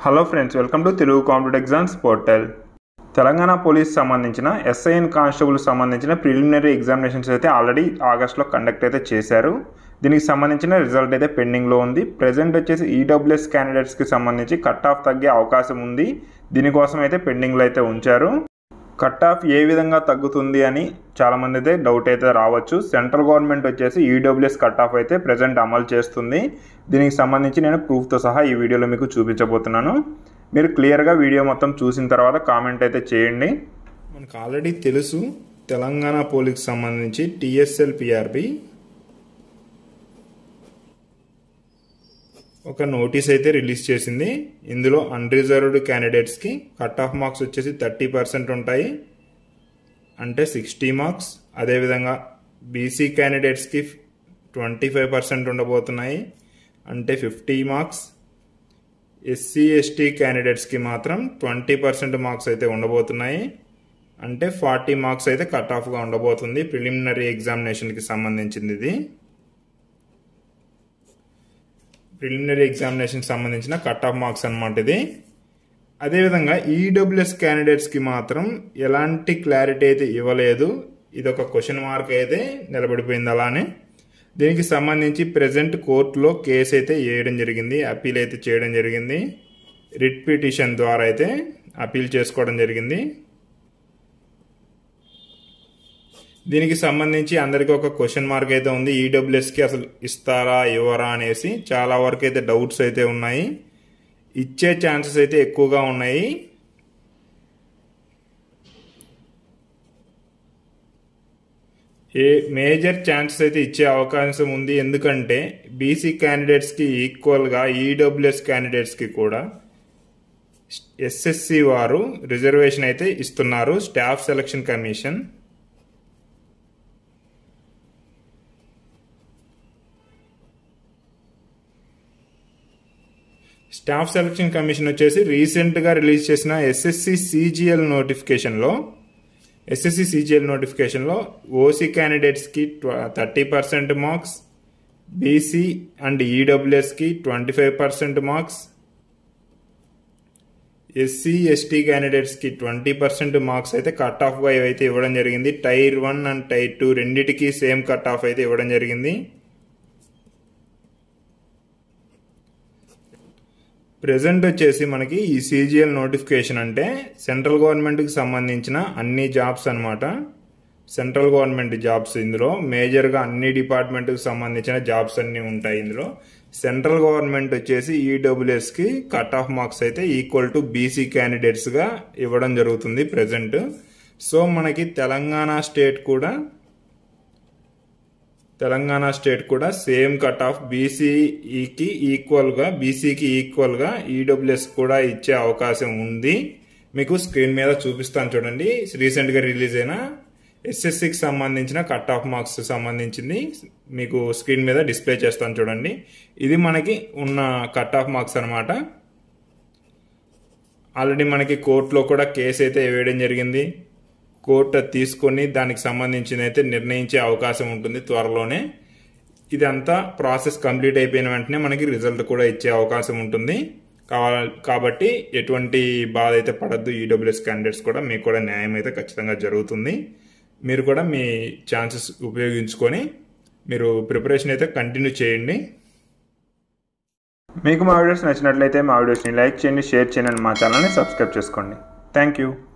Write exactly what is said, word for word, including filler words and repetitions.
Hello friends, welcome to Telugu competitive exams portal. Telangana police సంబంధించిన SI and constable సంబంధించిన preliminary examinations అయితే already ఆగస్ట్లో conduct అయితే చేశారు. దీనికి సంబంధించిన రిజల్ట్ అయితే పెండింగ్లో ఉంది. ప్రెజెంట్ వచ్చేసి ఈడబ్ల్యూఎస్ క్యాండిడేట్స్కి సంబంధించి కట్ ఆఫ్ తగ్గే అవకాశం ఉంది. దీనికోసం అయితే పెండింగ్లో అయితే ఉంచారు. కట్ ఆఫ్ ఏ విధంగా తగ్గుతుంది అని చాలామంది అయితే డౌట్ అయితే రావచ్చు. సెంట్రల్ గవర్నమెంట్ వచ్చేసి ఈడబ్ల్యూఎస్ కట్ ఆఫ్ అయితే ప్రజెంట్ అమలు చేస్తుంది. దీనికి సంబంధించి నేను ప్రూఫ్తో సహా ఈ వీడియోలో మీకు చూపించబోతున్నాను. మీరు క్లియర్గా వీడియో మొత్తం చూసిన తర్వాత కామెంట్ అయితే చేయండి. మనకు ఆల్రెడీ తెలుసు, తెలంగాణ పోలీస్కి సంబంధించి టీఎస్ఎల్పిఆర్బి ఒక నోటీస్ అయితే రిలీజ్ చేసింది. ఇందులో అన్రిజర్వ్డ్ క్యాండిడేట్స్కి కట్ ఆఫ్ మార్క్స్ వచ్చేసి థర్టీ పర్సెంట్ ఉంటాయి, అంటే సిక్స్టీ మార్క్స్. అదేవిధంగా బీసీ క్యాండిడేట్స్కి ట్వంటీ ఫైవ్ పర్సెంట్ ఉండబోతున్నాయి, అంటే ఫిఫ్టీ మార్క్స్. ఎస్సీ ఎస్టీ క్యాండిడేట్స్కి మాత్రం ట్వంటీ పర్సెంట్ మార్క్స్ అయితే ఉండబోతున్నాయి, అంటే ఫార్టీ మార్క్స్ అయితే కట్ ఆఫ్గా ఉండబోతుంది. ప్రిలిమినరీ ఎగ్జామినేషన్కి సంబంధించింది ఇది. ప్రిలిమినరీ ఎగ్జామినేషన్కి సంబంధించిన కట్ ఆఫ్ మార్క్స్ అనమాట ఇది. అదేవిధంగా ఈడబ్ల్యూఎస్ క్యాండిడేట్స్కి మాత్రం ఎలాంటి క్లారిటీ అయితే ఇవ్వలేదు. ఇది ఒక క్వశ్చన్ మార్క్ అయితే నిలబడిపోయింది అలానే. దీనికి సంబంధించి ప్రెజెంట్ కోర్టులో కేసు అయితే వేయడం జరిగింది, అప్పీల్ అయితే చేయడం జరిగింది. రిట్ పిటిషన్ ద్వారా అయితే అప్పీల్ చేసుకోవడం జరిగింది. దీనికి సంబంధించి అందరికీ ఒక క్వశ్చన్ మార్క్ అయితే ఉంది. ఈడబ్ల్యూఎస్కి అసలు ఇస్తారా ఇవ్వరా అనేసి చాలా వరకు అయితే డౌట్స్ అయితే ఉన్నాయి. ఇచ్చే ఛాన్సెస్ అయితే ఎక్కువగా ఉన్నాయి. ఏ మేజర్ ఛాన్సెస్ అయితే ఇచ్చే అవకాశం ఉంది. ఎందుకంటే బీసీ క్యాండిడేట్స్కి ఈక్వల్గా ఈడబ్ల్యూఎస్ క్యాండిడేట్స్కి కూడా ఎస్ఎస్సి వారు రిజర్వేషన్ అయితే ఇస్తున్నారు. Staff selection commission staff selection commission వచ్చేసి రీసెంట్గా రిలీజ్ చేసిన ఎస్ఎస్సి సిజిఎల్ నోటిఫికేషన్లో ఎస్ఎస్సి సిజిఎల్ నోటిఫికేషన్లో ఓసీ క్యాండిడేట్స్కి thirty percent marks, BC and ఈడబ్ల్యూఎస్కి twenty five percent marks, SC ST క్యాండిడేట్స్కి ట్వంటీ పర్సెంట్ మార్క్స్ అయితే కట్ ఆఫ్గా అయితే ఇవ్వడం జరిగింది. Tier one and tier two రెండిటికి సేమ్ కట్ ఆఫ్ అయితే ఇవ్వడం జరిగింది. ప్రెజెంట్ వచ్చేసి మనకి ఈ సిజిఎల్ నోటిఫికేషన్ అంటే సెంట్రల్ గవర్నమెంట్కి సంబంధించిన అన్ని జాబ్స్ అనమాట. సెంట్రల్ గవర్నమెంట్ జాబ్స్ ఇందులో మేజర్గా అన్ని డిపార్ట్మెంట్కి సంబంధించిన జాబ్స్ అన్నీ ఉంటాయి ఇందులో. సెంట్రల్ గవర్నమెంట్ వచ్చేసి ఈడబ్ల్యూఎస్కి కట్ ఆఫ్ మార్క్స్ అయితే ఈక్వల్ టు బీసీ క్యాండిడేట్స్గా ఇవ్వడం జరుగుతుంది ప్రెజెంట్. సో మనకి తెలంగాణ స్టేట్ కూడా తెలంగాణ స్టేట్ కూడా సేమ్ కట్ ఆఫ్ బీసీకి ఈక్వల్గా బీసీకి ఈక్వల్గా ఈడబ్ల్యూఎస్ కూడా ఇచ్చే అవకాశం ఉంది. మీకు స్క్రీన్ మీద చూపిస్తాను చూడండి. రీసెంట్గా రిలీజ్ అయిన ఎస్ఎస్సికి సంబంధించిన కట్ ఆఫ్ మార్క్స్ సంబంధించింది మీకు స్క్రీన్ మీద డిస్ప్లే చేస్తాను చూడండి. ఇది మనకి ఉన్న కట్ ఆఫ్ మార్క్స్ అనమాట. ఆల్రెడీ మనకి కోర్టులో కూడా కేసు అయితే వేయడం జరిగింది. కోర్టు తీసుకొని దానికి సంబంధించిన అయితే నిర్ణయించే అవకాశం ఉంటుంది త్వరలోనే. ఇదంతా ప్రాసెస్ కంప్లీట్ అయిపోయిన వెంటనే మనకి రిజల్ట్ కూడా ఇచ్చే అవకాశం ఉంటుంది. కాబట్టి ఎటువంటి బాధ అయితే పడద్దు. ఈడబ్ల్యూఎస్ క్యాండిడేట్స్ కూడా మీకు కూడా న్యాయం అయితే ఖచ్చితంగా జరుగుతుంది. మీరు కూడా మీ ఛాన్సెస్ ఉపయోగించుకొని మీరు ప్రిపరేషన్ అయితే కంటిన్యూ చేయండి. మీకు మా వీడియోస్ నచ్చినట్లయితే మా వీడియోస్ని లైక్ చేయండి, షేర్ చేయండి, మా ఛానల్ని సబ్స్క్రైబ్ చేసుకోండి. Thank you.